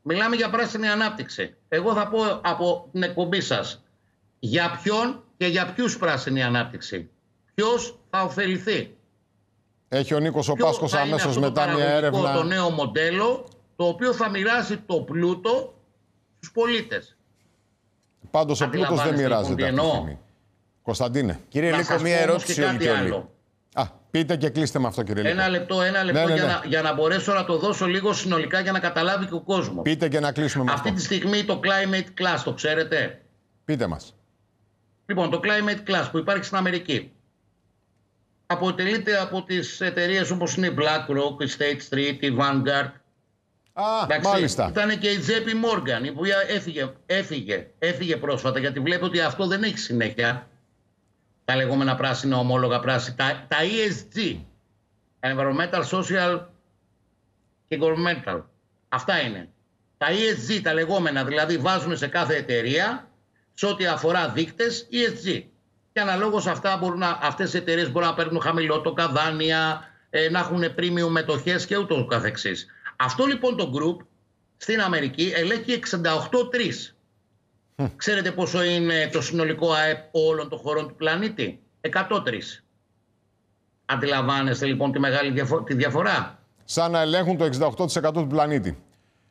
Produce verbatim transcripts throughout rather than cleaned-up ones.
Μιλάμε για πράσινη ανάπτυξη. Εγώ θα πω από την εκπομπή σας για ποιον και για ποιους πράσινη ανάπτυξη. Ποιος θα ωφεληθεί. Έχει ο Νίκος ο Πάσκος αμέσως μετά μια έρευνα. Το νέο μοντέλο, το οποίο θα μοιράσει το πλούτο στους πολίτες. Πάντως ο πλούτος δεν μοιράζεται αυτή τη στιγμή. Κωνσταντίνε. Κύριε Λίκο, μία ερώτηση όλη και όλη. Α, πείτε και κλείστε με αυτό, κύριε Λίκο. Ένα λεπτό, ένα λεπτό ναι, ναι, ναι. Για, να, για να μπορέσω να το δώσω λίγο συνολικά για να καταλάβει και ο κόσμος. Πείτε και να κλείσουμε με αυτή αυτό. Αυτή τη στιγμή το Climate Class, το ξέρετε. Πείτε μας. Λοιπόν, το Climate Class που υπάρχει στην Αμερική αποτελείται από τις εταιρείες όπως είναι η BlackRock, η State Street, η Vanguard. Α, εντάξει, μάλιστα. Ήταν και η τζέι πι Morgan, η οποία έφυγε, έφυγε, έφυγε πρόσφατα, γιατί βλέπω ότι αυτό δεν έχει συνέχεια. Τα λεγόμενα πράσινα ομόλογα πράσινα, τα, τα ι ες τζι, Environmental, Social και Governmental. Αυτά είναι. Τα ι ες τζι, τα λεγόμενα, δηλαδή βάζουν σε κάθε εταιρεία σε ό,τι αφορά δείκτες ι ες τζι. Και αναλόγως αυτά μπορούν να, αυτές οι εταιρείες μπορούν να παίρνουν χαμηλότοκα δάνεια, ε, να έχουν premium μετοχές και ούτω καθεξής. Αυτό λοιπόν το group στην Αμερική ελέγχει εξήντα οκτώ τρία. Mm. Ξέρετε πόσο είναι το συνολικό ΑΕΠ όλων των χωρών του πλανήτη? εκατό τρία. Αντιλαμβάνεστε λοιπόν τη μεγάλη διαφο- τη διαφορά. Σαν να ελέγχουν το εξήντα οκτώ τοις εκατό του πλανήτη.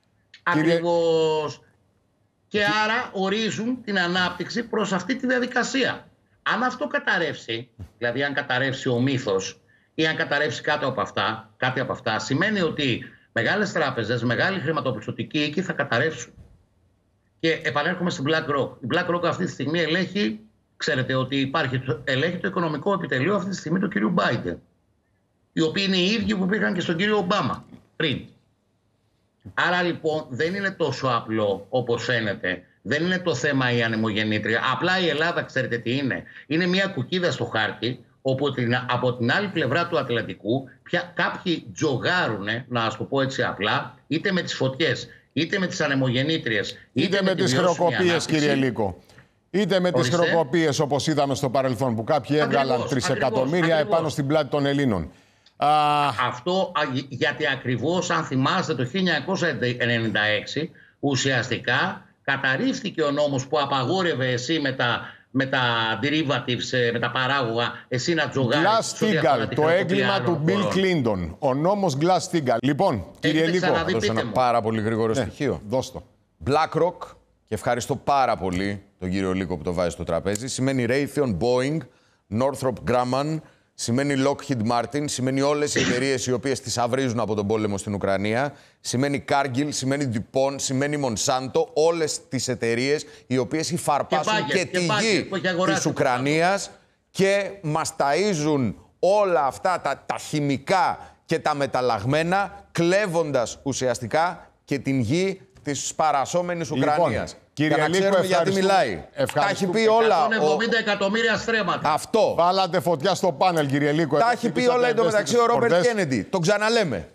Ακριβώς. Κύριε... Και άρα ορίζουν την ανάπτυξη προς αυτή τη διαδικασία. Αν αυτό καταρρεύσει, δηλαδή αν καταρρεύσει ο μύθος ή αν καταρρεύσει κάτι από αυτά, κάτι από αυτά σημαίνει ότι μεγάλες τράπεζες, μεγάλη χρηματοπιστωτική οίκη θα καταρρεύσουν. Και επανέρχομαι στην BlackRock. Η BlackRock αυτή τη στιγμή ελέγχει, ξέρετε ότι υπάρχει, ελέγχει το οικονομικό επιτελείο αυτή τη στιγμή του κυρίου Biden. Οι οποίοι είναι οι ίδιοι που πήγαν και στον κύριο Ομπάμα πριν. Άρα λοιπόν δεν είναι τόσο απλό όπως φαίνεται. Δεν είναι το θέμα η ανεμογεννήτρια. Απλά η Ελλάδα, ξέρετε τι είναι? Είναι μια κουκίδα στο χάρτη, όπου την, από την άλλη πλευρά του Ατλαντικού πια κάποιοι τζογάρουνε, να ας το πω έτσι απλά, είτε με τις φωτιές, είτε με τις ανεμογεννήτριες, είτε, είτε με, με τις χρεοκοπίες, κύριε Λίκο. Είτε με τις χρεοκοπίες, όπως είδαμε στο παρελθόν, που κάποιοι έβγαλαν τρεις εκατομμύρια επάνω στην πλάτη των Ελλήνων. Α... Αυτό γιατί ακριβώς, αν θυμάστε, το χίλια εννιακόσια ενενήντα έξι ουσιαστικά καταρρίφθηκε ο νόμος που απαγόρευε εσύ με τα, με τα derivatives, με τα παράγωγα, εσύ να τζογάρεις. Glass-Steagall, το έγκλημα του Bill Clinton. Ο νόμος Glass-Steagall. Λοιπόν, κύριε Λίκο, θα δώσω ένα πάρα πολύ γρήγορο ναι, στοιχείο. Δώσ' το. BlackRock, και ευχαριστώ πάρα πολύ τον κύριο Λίκο που το βάζει στο τραπέζι, σημαίνει Raytheon, Boeing, Northrop Grumman, σημαίνει Lockheed Martin, σημαίνει όλες οι εταιρείες οι οποίες τις αυρίζουν από τον πόλεμο στην Ουκρανία, σημαίνει Cargill, σημαίνει DuPont, σημαίνει Monsanto, όλες τις εταιρείες οι οποίες υφαρπάσουν και, και, και τη γη της Ουκρανίας και μας ταΐζουν όλα αυτά τα, τα χημικά και τα μεταλλαγμένα, κλέβοντας ουσιαστικά και την γη της σπαρασσόμενης Ουκρανίας. Λοιπόν, κύριε για να Λίκο, ξέρουμε γιατί μιλάει. Τα έχει πει όλα. εκατόν εβδομήντα εκατομμύρια στρέμματα. Αυτό. Βάλατε φωτιά στο πάνελ, κύριε Λίκο. Τα έχει πει όλα εντωμεταξύ ο Ρόμπερτ Κέννεντι. Το ξαναλέμε.